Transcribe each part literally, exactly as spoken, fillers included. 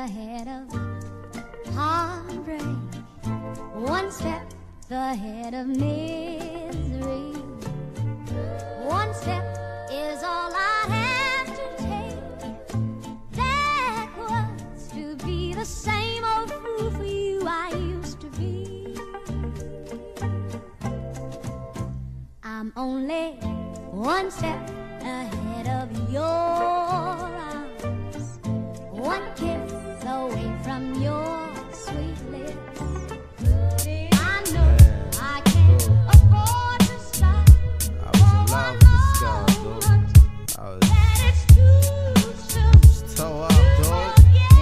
ahead of heartbreak, one step ahead of misery. One step is all I have to take. Backwards to be the same old fool for you I used to be. I'm only one step ahead of your arms, one kiss away from your sweet lips. I know I can't afford to stop for one moment. That it's too soon. Toe up, dog.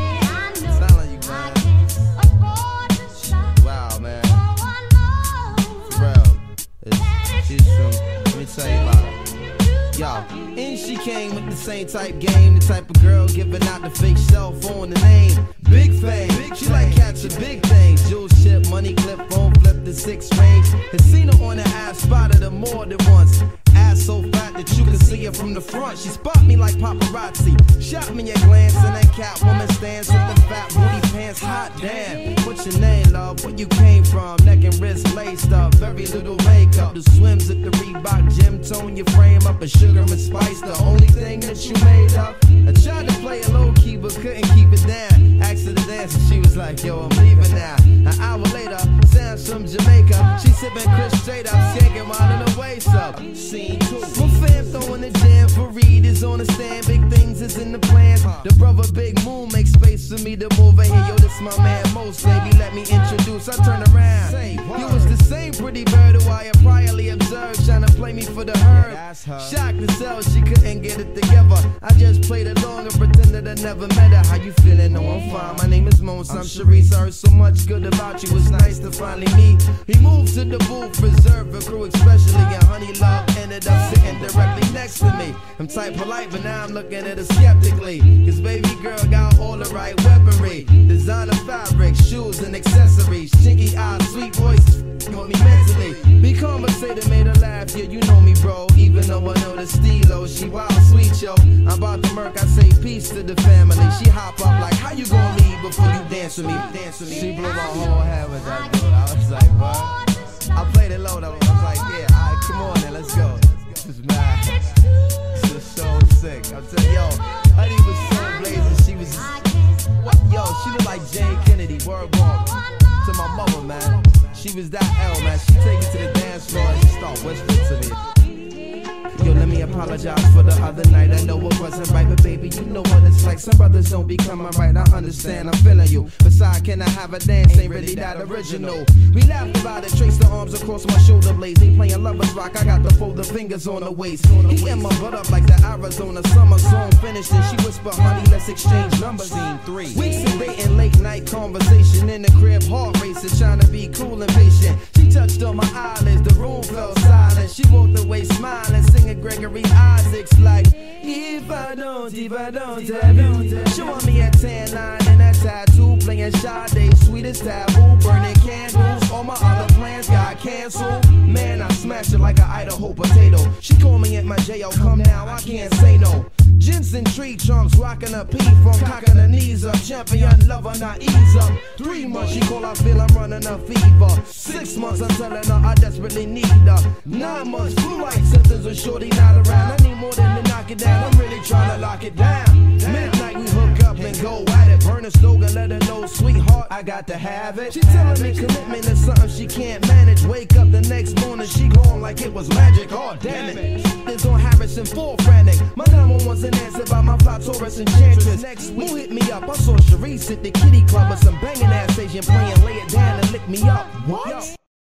I know Sound like you, I man. can't afford to stop Wow, man. for one moment. For real. It's, she's from, let me tell you about her. Yo, and she came with the same type game, the type of girl giving out the fake cell phone, the name Big Fame. She like catching big things, jewel ship, money clip, phone flip, the six range. Had seen her on the ass, spotted her more than once. Ass so fat that you can see her from the front. She spot me like paparazzi, shot me a glance, and that Catwoman stands with the fat booty pants. Hot damn, what's your name, love? Where you came from? Neck and wrist laced up, very little makeup. The swims at the Reebok gym tone your frame up, a sugar and spice, the only thing that you made up. I tried to play it low key but couldn't keep it down. Asked her to dance and she was like, yo, I'm leaving now. An hour later, sounds from Jamaica. She sipping Chris straight up, skanking while in her waist up. Scene two. My fam throwing the jam for Reed is on the stand. Big things is in the plans. The brother Big Moon makes space for me to move in here. Yo, this my man Mos, baby, let me introduce. I turn around. You was the same pretty bird who I had priorly observed, trying to play me for the herd. Shocked to sell, she couldn't get it together. I just played along and pretended I never met her. How you feeling? No, I'm fine. My name is Mos, I'm Sharice. I heard so much good about you, it's nice to finally meet. He moved to the booth, reserved for crew especially, and Honey Love ended up sitting directly next to me. I'm type polite, but now I'm looking at her skeptically, cause baby girl got all the right weaponry. Designer fabric, shoes and accessories, chinky eyes, sweet voice, with me mentally. We conversated, made her laugh, yeah, you know me, bro. Even though I know the stilo, she wild sweet, yo. I'm about to murk, I say peace to the family. She hop up like, how you gonna leave before you dance with me? Dance with me. She blew my whole head with that dude. I was like, what? I played it low though. I was like, yeah, alright, come on then, let's go. This is mad. This is so sick. I'm telling yo, Honey was so blazing. She was just, yo, she looked like Jane Kennedy. Word walk to my mother, man. She was that L, man. She take me to the dance floor and she start whispering to me. Yo, let me apologize for the other night. I know it wasn't right, but baby, you know what it's like. Some brothers don't be coming right. I understand, I'm feeling you. Besides, can I have a dance? Ain't really that original. We laughed about it, traced the arms across my shoulder blades. They playing lovers rock, I got the fold the fingers on the waist. He in my butt up like the Arizona summer song finished, and she whispered, honey, let's exchange numbers. Scene three. Weeks of dating, late night conversation in the crib, heart racing, trying to be cool and patient. She touched on my eyelids, the room fell silent. She walked away smiling, singing Gregory Isaacs like, if I don't, if I don't have you. Showing me a tan line and a tattoo, playing Sade, sweetest taboo, burning candles. All my other plans got canceled. Man, I smashed it like an Idaho potato. She called me at my J O, come now, I can't say no. Jensen tree trunks, rocking a P from cocking her knees up. Champion lover, not ease up. Three months, she call, I feel I'm running a fever. Six months, I'm telling her I desperately need her. Nine months, flu-like symptoms with shorty not around. I need more than to knock it down, I'm really trying to lock it down. Midnight, we hook up and go at it. Burn a slogan, let her know, sweetheart, I got to have it. She telling me commitment is something she can't manage. Wake up the next morning, she gone like it was magic. Oh, damn it. It's on Harrison, full frantic. My number one's an answer by my fly Taurus enchantress. Next week, who hit me up? I saw Sharice at the kitty club with some banging ass Asian playing, lay it down and lick me up. What? Yo.